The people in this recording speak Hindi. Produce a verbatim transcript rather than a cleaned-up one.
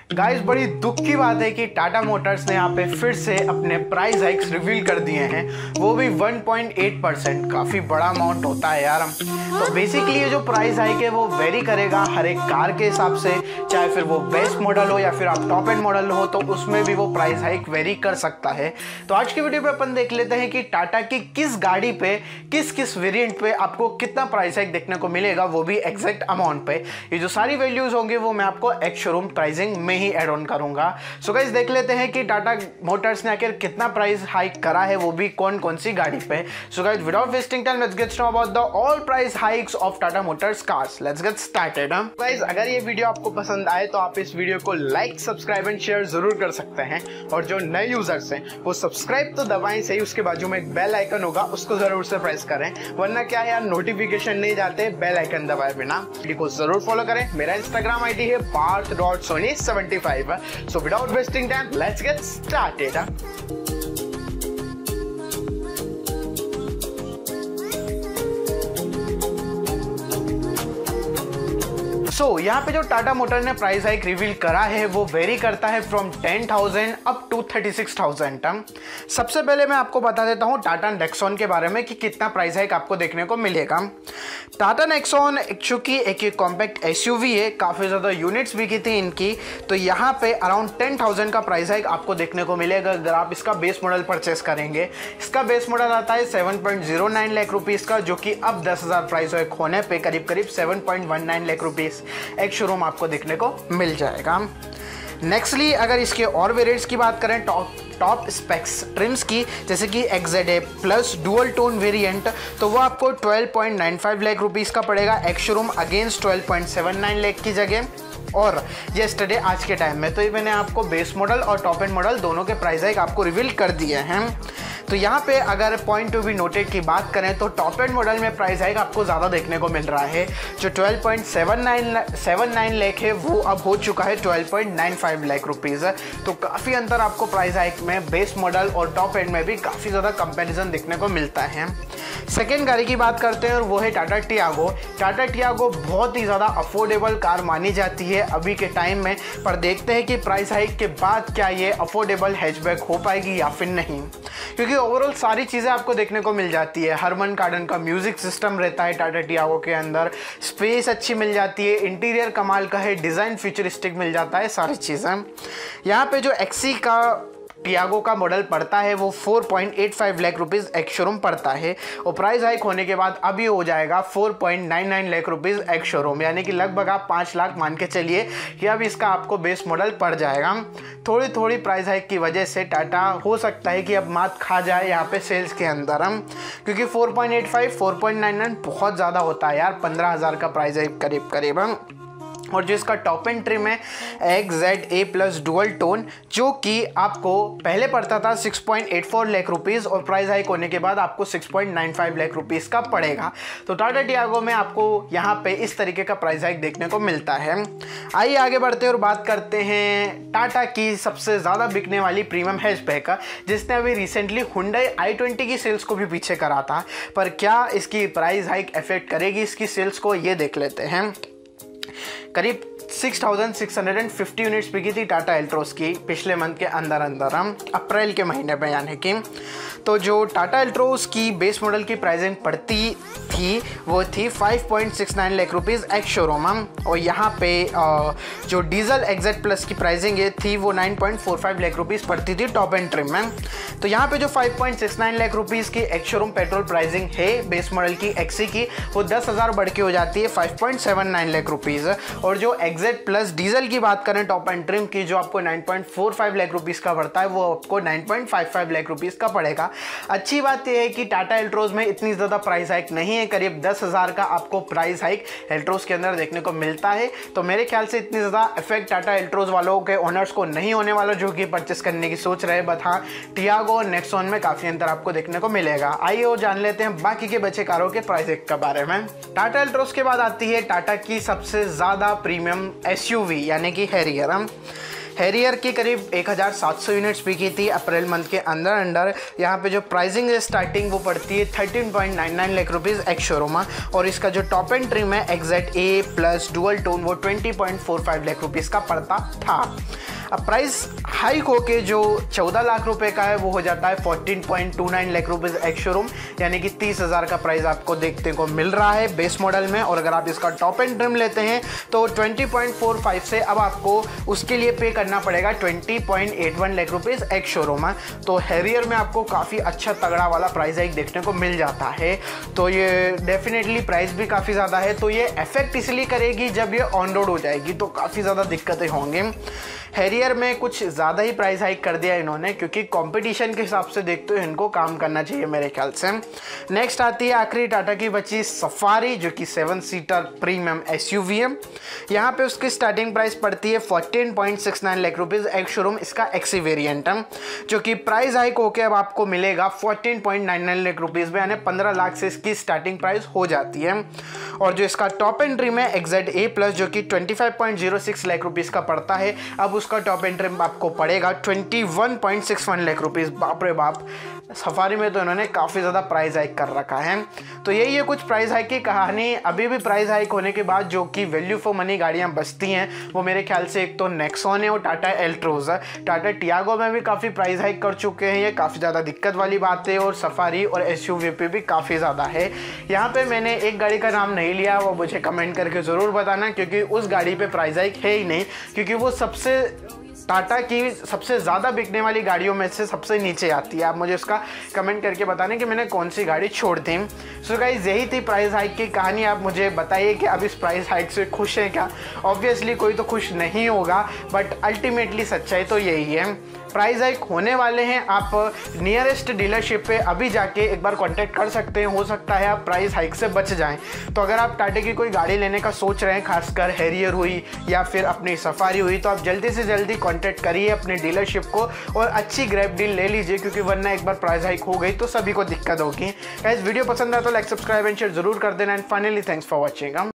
गाइस बड़ी दुख की बात है कि टाटा मोटर्स ने यहाँ पे फिर से अपने प्राइस हाइक्स रिवील कर दिए हैं, वो भी वन पॉइंट एट परसेंट। काफ़ी बड़ा अमाउंट होता है यार। तो बेसिकली ये जो प्राइस हाइक है वो वेरी करेगा हर एक कार के हिसाब से, चाहे फिर वो बेस्ट मॉडल हो या फिर आप टॉप एंड मॉडल हो, तो उसमें भी वो प्राइस हाइक वेरी कर सकता है। तो आज की वीडियो पे अपन देख लेते हैं कि टाटा की किस गाड़ी पे, किस किस वेरिएंट पे आपको कितना प्राइस हाइक देखने को मिलेगा, वो भी एग्जैक्ट अमाउंट पे। ये जो सारी वैल्यूज होंगे वो मैं आपको एक शोरूम प्राइसिंग में ही एड ऑन करूंगा। सो गाइस देख लेते हैं कि टाटा मोटर्स ने आखिर कितना प्राइस हाइक करा है, वो भी कौन कौन सी गाड़ी पे। So guys without wasting time let's get started about the all price hikes of Tata motors cars. Let's get started. Guys अगर ये वीडियो आपको पसंद आए तो आप इस वीडियो को लाइक, सब्सक्राइब एंड शेयर जरूर कर सकते हैं, और जो नए यूजर्स हैं वो सब्सक्राइब तो दबाएं सही, उसके बाजू में एक बेल आइकन होगा उसको जरूर से प्रेस करें, वरना क्या है यार नोटिफिकेशन नहीं जाते बेल आइकन दबाए बिना। वीडियो को जरूर फॉलो करें। मेरा इंस्टाग्राम आईडी है Parth dot Soni seventy five. So without wasting time let's get started. So so, यहाँ पे जो टाटा मोटर ने प्राइस हाइक रिवील करा है वो वेरी करता है from ten thousand up to thirty six thousand. सबसे पहले मैं आपको बता देता हूँ टाटा नेक्सॉन के बारे में कि कितना प्राइस हाइक आपको देखने को मिलेगा। टाटा नेक्सॉन चूंकि एक एक कॉम्पैक्ट एसयूवी है, काफ़ी ज़्यादा यूनिट्स बिकी थी इनकी, तो यहाँ पे अराउंड टेन थाउजेंड का प्राइस हाइक आपको देखने को मिलेगा अगर आप इसका बेस मॉडल परचेस करेंगे। इसका बेस मॉडल आता है seven point zero nine lakh rupees का, जो कि अब दस हज़ार प्राइस हाइक होने पे करीब करीब seven point one nine lakh rupees ex showroom आपको देखने को मिल जाएगा। नेक्स्टली अगर इसके और वेरिएंट्स की बात करें टॉप टॉप स्पेक्स ट्रिम्स की, जैसे कि XZ plus dual tone variant, तो वो आपको twelve point nine five lakh rupees का पड़ेगा ex showroom against twelve point seven nine lakh की जगह। और येस्टरडे आज के टाइम में तो ये मैंने आपको बेस मॉडल और टॉप एंड मॉडल दोनों के प्राइस हाइक आपको रिवील कर दिए हैं। तो यहाँ पे अगर पॉइंट टू बी नोटेड की बात करें तो टॉप एंड मॉडल में प्राइस हाइक आपको ज़्यादा देखने को मिल रहा है। जो twelve point seven nine lakh है वो अब हो चुका है twelve point nine five lakh rupees. तो काफ़ी अंतर आपको प्राइस हाइक में बेस मॉडल और टॉप एंड में भी काफ़ी ज़्यादा कंपैरिजन देखने को मिलता है। सेकेंड गाड़ी की बात करते हैं और वो है टाटा टियागो। टाटा टियागो बहुत ही ज़्यादा अफोर्डेबल कार मानी जाती है अभी के टाइम में, पर देखते हैं कि प्राइस हाइक के बाद क्या ये अफोर्डेबल हैचबैक हो पाएगी या फिर नहीं, क्योंकि ओवरऑल सारी चीज़ें आपको देखने को मिल जाती है। हरमन कार्डन का म्यूजिक सिस्टम रहता है टाटा टियागो के अंदर, स्पेस अच्छी मिल जाती है, इंटीरियर कमाल का है, डिज़ाइन फ्यूचरिस्टिक मिल जाता है, सारी चीज़ें। यहाँ पे जो एक्सी का टियागो का मॉडल पड़ता है वो four point eight five lakh rupees ex showroom पड़ता है, और प्राइस हाइक होने के बाद अभी हो जाएगा four point nine nine lakh rupees ex showroom, यानी कि लगभग आप पाँच लाख मान के चलिए कि अब इसका आपको बेस मॉडल पड़ जाएगा। थोड़ी थोड़ी प्राइस हाइक की वजह से टाटा हो सकता है कि अब मात खा जाए यहाँ पे सेल्स के अंदर हम, क्योंकि four point eight five four point nine nine बहुत ज़्यादा होता है यार, पंद्रह हज़ार का प्राइस हाइक करीब करीब। और जो इसका टॉप एंड ट्रिम है XZ A plus dual tone, जो कि आपको पहले पड़ता था six point eight four lakh rupees और प्राइस हाइक होने के बाद आपको six point nine five lakh rupees का पड़ेगा। तो टाटा टियागो में आपको यहाँ पे इस तरीके का प्राइस हाइक देखने को मिलता है। आइए आगे बढ़ते हैं और बात करते हैं टाटा की सबसे ज़्यादा बिकने वाली प्रीमियम हैचबैक, जिसने अभी रिसेंटली हुंडई आई ट्वेंटी की सेल्स को भी पीछे करा था, पर क्या इसकी प्राइस हाइक इफेक्ट करेगी इसकी सेल्स को, ये देख लेते हैं। करीब six thousand six hundred fifty units बिकी थी टाटा एल्ट्रोस की पिछले मंथ के अंदर अंदर हम अप्रैल के महीने में, यानी कि तो जो टाटा एल्ट्रोस की बेस मॉडल की प्राइसिंग पड़ती थी वो थी five point six nine lakh rupees ex showroom हम, और यहाँ पे जो डीजल एक्जेड प्लस की प्राइसिंग ये थी वो nine point four five lakh rupees पड़ती थी टॉप एंड ट्रिम में। तो यहाँ पे जो five point six nine lakh rupees की एक शोरूम पेट्रोल प्राइसिंग है बेस मॉडल की एक्सी की, वो दस हज़ार बढ़ के हो जाती है five point seven nine lakh rupees. और जो एक्जेड प्लस डीजल की बात करें टॉप एंड ट्रिम की, जो आपको nine point four five lakh rupees का पड़ता है वो आपको nine point five five lakh rupees का पड़ेगा। अच्छी बात यह है कि टाटा एल्ट्रोज में इतनी ज़्यादा प्राइस हाइक नहीं है, करीब दस हज़ार का आपको प्राइस हाइक एल्ट्रोज के अंदर देखने को मिलता है। तो मेरे ख्याल से इतनी ज़्यादा इफेक्ट टाटा एल्ट्रोज वालों के ओनर्स को नहीं होने वाला जो कि परचेस करने की सोच रहे हैं, बट हाँ टियागो और नेक्सॉन में काफ़ी अंतर आपको देखने को मिलेगा। आइए और जान लेते हैं बाकी के बचे कारों के प्राइस हाइक के बारे में। टाटा एल्ट्रोज के बाद आती है टाटा की सबसे ज़्यादा प्रीमियम एसयूवी यानी कि हैरियर। हैरियर की करीब एक हज़ार सात सौ यूनिट्स बिकी थी अप्रैल मंथ के अंदर अंडर। यहाँ पे जो प्राइसिंग है स्टार्टिंग वो पड़ती है thirteen point nine nine lakh rupees ex showroom, और इसका जो टॉप एंड ट्रिम है XZ A plus dual tone वो twenty point four five lakh rupees का पड़ता था। अब प्राइस हाइक होके जो चौदह लाख रुपए का है वो हो जाता है fourteen point two nine lakh rupees ex showroom, यानी कि तीस हज़ार का प्राइस आपको देखने को मिल रहा है बेस मॉडल में। और अगर आप इसका टॉप एंड ट्रिम लेते हैं तो ट्वेंटी पॉइंट फोर फाइव से अब आपको उसके लिए पे करना पड़ेगा twenty point eight one lakh rupees ex showroom. तो हैरियर में आपको काफ़ी अच्छा तगड़ा वाला प्राइस हाइक देखने को मिल जाता है। तो ये डेफिनेटली प्राइस भी काफ़ी ज़्यादा है, तो ये इफेक्ट इसलिए करेगी जब ये ऑन रोड हो जाएगी तो काफ़ी ज़्यादा दिक्कतें होंगी। हैरियर में कुछ ज़्यादा ही प्राइस हाइक कर दिया इन्होंने, क्योंकि कंपटीशन के हिसाब से देखते हुए इनको काम करना चाहिए मेरे ख्याल से। नेक्स्ट आती है आखिरी टाटा की बची सफारी, जो कि सेवन सीटर प्रीमियम एसयूवी है। यहाँ पे उसकी स्टार्टिंग प्राइस पड़ती है fourteen point six nine lakh rupees ex showroom, इसका एक्सी वेरिएंट है, जो कि प्राइस हाइक होकर अब आपको मिलेगा fourteen point nine nine lakh rupees में, यानी पंद्रह लाख से इसकी स्टार्टिंग प्राइस हो जाती है। और जो इसका टॉप एंड ट्रिम है एक्जेड ए प्लस, जो कि twenty five point zero six lakh rupees का पड़ता है, अब उसका टॉप एंड ट्रिम आपको पड़ेगा twenty one point six one lakh rupees. बाप रे बाप, सफारी में तो इन्होंने काफ़ी ज़्यादा प्राइस हाइक कर रखा है। तो यही है कुछ प्राइस हाइक की कहानी। अभी भी प्राइस हाइक होने के बाद जो कि वैल्यू फॉर मनी गाड़ियाँ बचती हैं वो मेरे ख्याल से एक तो नेक्सॉन है और टाटा एल्ट्रोज है। टाटा टियागो में भी काफ़ी प्राइस हाइक कर चुके हैं, ये काफ़ी ज़्यादा दिक्कत वाली बात है। और सफारी और एसयूवी पे भी काफ़ी ज़्यादा है। यहाँ पे मैंने एक गाड़ी का नाम नहीं लिया, वो मुझे कमेंट करके ज़रूर बताना, क्योंकि उस गाड़ी पे प्राइस हाइक है ही नहीं, क्योंकि वो सबसे टाटा की सबसे ज़्यादा बिकने वाली गाड़ियों में से सबसे नीचे आती है। आप मुझे उसका कमेंट करके बताने कि मैंने कौन सी गाड़ी छोड़ दी। सो गाइस, यही थी प्राइस हाइक की कहानी। आप मुझे बताइए कि अब इस प्राइस हाइक से खुश हैं क्या? ऑब्वियसली कोई तो खुश नहीं होगा, बट अल्टीमेटली सच्चाई तो यही है। प्राइस हाइक होने वाले हैं, आप नियरेस्ट डीलरशिप पे अभी जाके एक बार कांटेक्ट कर सकते हैं, हो सकता है आप प्राइस हाइक से बच जाएं। तो अगर आप टाटा की कोई गाड़ी लेने का सोच रहे हैं, खासकर हैरियर हुई या फिर अपनी सफारी हुई, तो आप जल्दी से जल्दी कांटेक्ट करिए अपने डीलरशिप को और अच्छी ग्रैब डील ले लीजिए, क्योंकि वरना एक बार प्राइस हाइक हो गई तो सभी को दिक्कत होगी। गाइस, वीडियो पसंद आया तो लाइक सब्सक्राइब एंड शेयर जरूर कर देना। And finally thanks for watching.